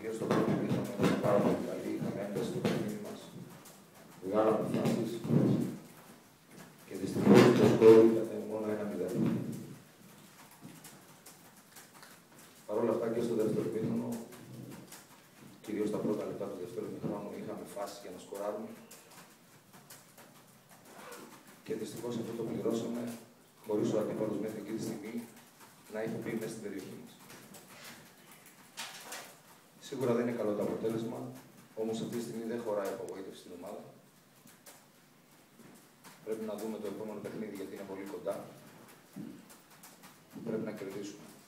και στο πρώτο μήχρονο ήταν πάρα πολύ καλή. Είχαμε ένταση στο παιχνίδι μας. Βγάλαμε φάσεις. Και δυστυχώς το σκορ ήταν μόνο 1-0. Παρ' όλα αυτά και στο δεύτερο μήχρονο, κυρίως τα πρώτα λεπτά του δεύτερου μήχρονου, είχαμε φάσεις για να σκοράρουμε. Και δυστυχώς αυτό το πληρώσαμε, χωρίς ο αντίπαλος μέχρι εκεί τη στιγμή να έχει μπει μέσα στην περιοχή μας. Σίγουρα δεν είναι καλό το αποτέλεσμα, όμως αυτή τη στιγμή δεν χωράει απογοήτευση στην ομάδα. Πρέπει να δούμε το επόμενο παιχνίδι γιατί είναι πολύ κοντά. Πρέπει να κερδίσουμε.